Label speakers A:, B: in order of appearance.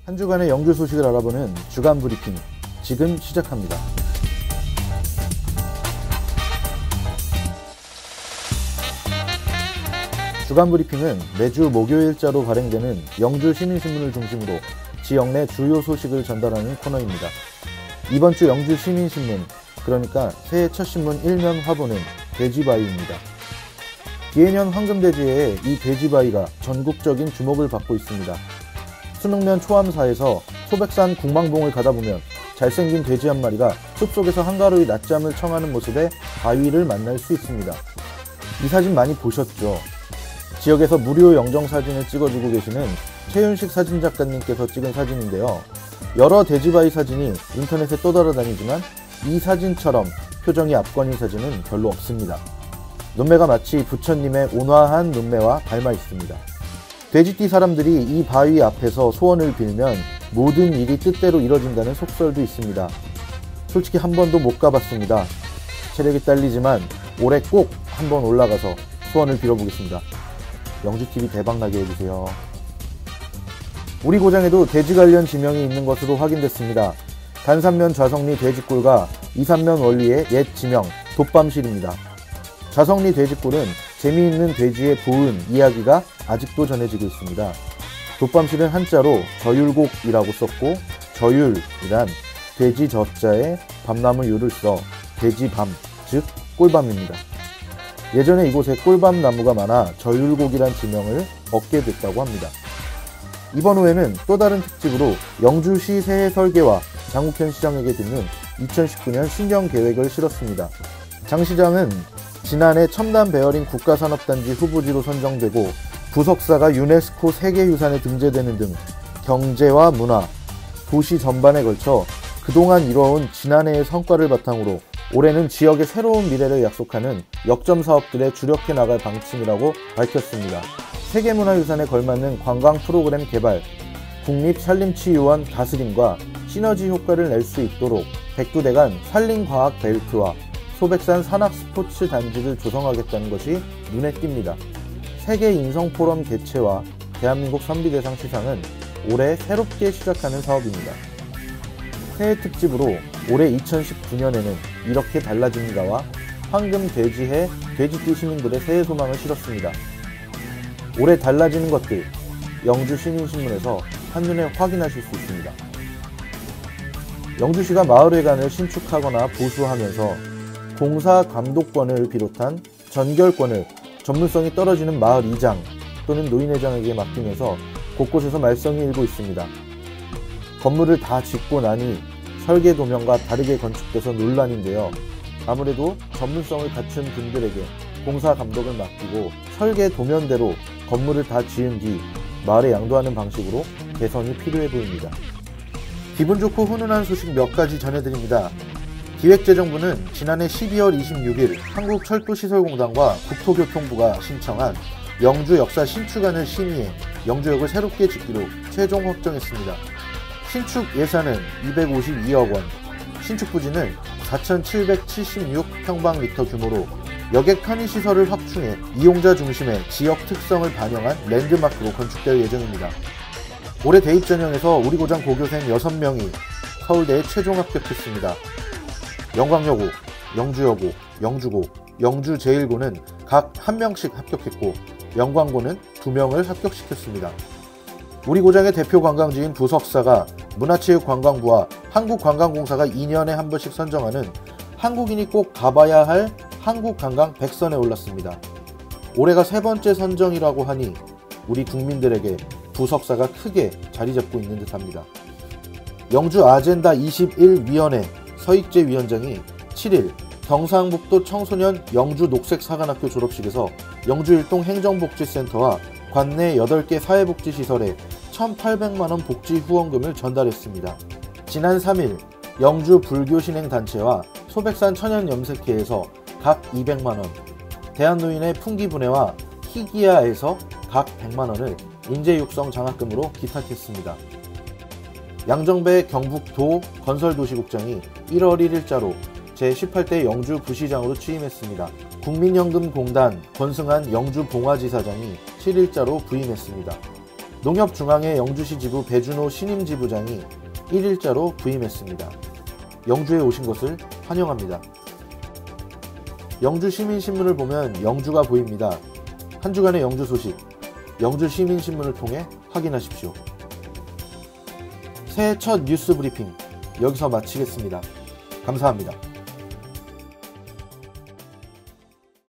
A: 한 주간의 영주 소식을 알아보는 주간 브리핑, 지금 시작합니다. 주간 브리핑은 매주 목요일자로 발행되는 영주 시민신문을 중심으로 지역 내 주요 소식을 전달하는 코너입니다. 이번 주 영주 시민신문, 그러니까 새해 첫 신문 1면 화보는 돼지바위입니다. 기해년 황금돼지에 이 돼지바위가 전국적인 주목을 받고 있습니다. 순흥면 초암사에서 소백산 궁망봉을 가다 보면 잘생긴 돼지 한 마리가 숲속에서 한가로이 낮잠을 청하는 모습의 바위를 만날 수 있습니다. 이 사진 많이 보셨죠? 지역에서 무료 영정사진을 찍어주고 계시는 최윤식 사진작가님께서 찍은 사진인데요. 여러 돼지바위 사진이 인터넷에 떠돌아다니지만 이 사진처럼 표정이 앞권인 사진은 별로 없습니다. 눈매가 마치 부처님의 온화한 눈매와 닮아 있습니다. 돼지띠 사람들이 이 바위 앞에서 소원을 빌면 모든 일이 뜻대로 이뤄진다는 속설도 있습니다. 솔직히 한 번도 못 가봤습니다. 체력이 딸리지만 올해 꼭 한번 올라가서 소원을 빌어보겠습니다. 영주TV 대박나게 해주세요. 우리 고장에도 돼지 관련 지명이 있는 것으로 확인됐습니다. 단산면 좌성리 돼지골과 이산면 원리의 옛 지명 돛밤실입니다. 좌성리 돼지골은 재미있는 돼지의 보은 이야기가 아직도 전해지고 있습니다. 돛밤실은 한자로 저율곡이라고 썼고, 저율이란 돼지 저자에 밤나무 유를 써 돼지밤, 즉 꿀밤입니다. 예전에 이곳에 꿀밤 나무가 많아 저율곡이란 지명을 얻게 됐다고 합니다. 이번 후에는 또 다른 특집으로 영주시 새해 설계와 장욱현 시장에게 듣는 2019년 신년 계획을 실었습니다. 장 시장은 지난해 첨단 베어링 국가산업단지 후보지로 선정되고 부석사가 유네스코 세계유산에 등재되는 등 경제와 문화, 도시 전반에 걸쳐 그동안 이뤄온 지난해의 성과를 바탕으로 올해는 지역의 새로운 미래를 약속하는 역점 사업들에 주력해 나갈 방침이라고 밝혔습니다. 세계문화유산에 걸맞는 관광 프로그램 개발, 국립산림치유원 다스림과 시너지 효과를 낼 수 있도록 백두대간 산림과학 벨트와 소백산 산악스포츠 단지를 조성하겠다는 것이 눈에 띕니다. 세계인성포럼 개최와 대한민국 선비대상 시상은 올해 새롭게 시작하는 사업입니다. 새해 특집으로 올해 2019년에는 이렇게 달라집니다와 황금돼지해 돼지띠 시민들의 새해 소망을 실었습니다. 올해 달라지는 것들, 영주 시민신문에서 한눈에 확인하실 수 있습니다. 영주시가 마을회관을 신축하거나 보수하면서 공사 감독권을 비롯한 전결권을 전문성이 떨어지는 마을 이장 또는 노인회장에게 맡기면서 곳곳에서 말썽이 일고 있습니다. 건물을 다 짓고 나니 설계 도면과 다르게 건축돼서 논란인데요. 아무래도 전문성을 갖춘 분들에게 공사 감독을 맡기고 설계 도면대로 건물을 다 지은 뒤 마을에 양도하는 방식으로 개선이 필요해 보입니다. 기분 좋고 훈훈한 소식 몇 가지 전해드립니다. 기획재정부는 지난해 12월 26일 한국철도시설공단과 국토교통부가 신청한 영주 역사 신축안을 심의해 영주역을 새롭게 짓기로 최종 확정했습니다. 신축 예산은 252억 원, 신축 부지는 4,776평방미터 규모로 여객 편의시설을 확충해 이용자 중심의 지역 특성을 반영한 랜드마크로 건축될 예정입니다. 올해 대입 전형에서 우리 고장 고교생 6명이 서울대에 최종 합격했습니다. 영광여고, 영주여고, 영주고, 영주제일고는 각 1명씩 합격했고 영광고는 2명을 합격시켰습니다. 우리 고장의 대표 관광지인 부석사가 문화체육관광부와 한국관광공사가 2년에 한 번씩 선정하는 한국인이 꼭 가봐야 할 한국관광 100선에 올랐습니다. 올해가 3번째 선정이라고 하니 우리 국민들에게 부석사가 크게 자리잡고 있는 듯합니다. 영주 아젠다 21위원회 서익재 위원장이 7일 경상북도 청소년 영주 녹색사관학교 졸업식에서 영주 일동 행정복지센터와 관내 8개 사회복지시설에 1,800만원 복지 후원금을 전달했습니다. 지난 3일 영주 불교신행단체와 소백산 천연염색회에서 각 200만원, 대한노인의 풍기분해와 희기야에서 각 100만원을 인재육성 장학금으로 기탁했습니다. 양정배 경북도 건설도시국장이 1월 1일자로 제18대 영주 부시장으로 취임했습니다. 국민연금공단 권승한 영주 봉화지사장이 7일자로 부임했습니다. 농협중앙회 영주시 지부 배준호 신임 지부장이 1일자로 부임했습니다. 영주에 오신 것을 환영합니다. 영주시민신문을 보면 영주가 보입니다. 한 주간의 영주 소식, 영주시민신문을 통해 확인하십시오. 새해 첫 뉴스 브리핑 여기서 마치겠습니다. 감사합니다.